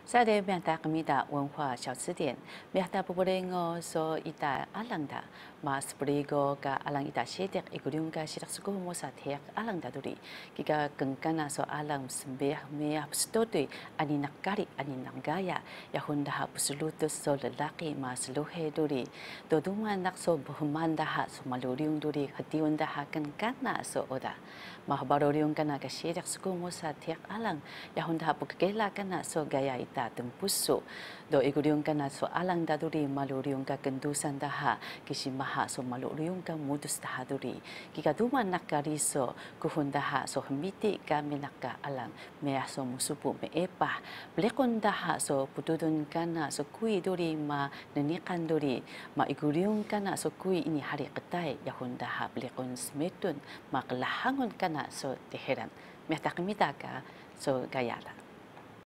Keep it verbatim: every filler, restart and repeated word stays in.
萨德米达格米达文化小词典，米达布布雷俄说伊达阿朗达，马斯布雷戈噶阿朗伊达谢德伊古隆噶西达斯古莫萨提阿朗达杜里，吉个更加那说阿朗斯贝亚米亚斯多对阿尼纳卡里阿尼纳加亚，亚混达哈布斯鲁特索勒拉基马斯鲁黑杜里，多杜曼纳索布胡曼达哈索马鲁里翁杜里哈蒂温达哈更加那说欧达，马哈巴罗里翁噶那个谢德斯古莫萨提阿朗，亚混达哈布格拉噶那说gaya ita tempuso do iguriung ka na so alang daduri maluriung ka kendusan daha kisi maha so maluriung ka mudus daha duri kika duman nakariso kuhun daha so hemiti ka minaka alang mea so musupu me epa blekon daha so putudun kana so kui duri ma nenikan duri ma iguriung kana so kui ini hari ketai yahun daha blekon smetun ma kelahangon kana so teheran meh takmita ka so gayala